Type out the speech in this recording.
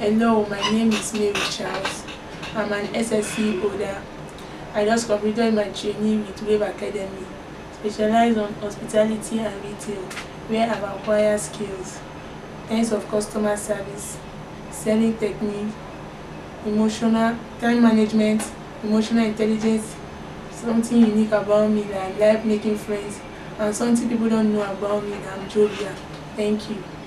Hello, my name is Mary Charles. I'm an SSC holder. I just completed my training with Wave Academy, specialized on hospitality and retail, where I've acquired skills, kinds of customer service, selling technique, emotional time management, emotional intelligence, something unique about me that I like making friends, and something people don't know about me that I'm jovial. Thank you.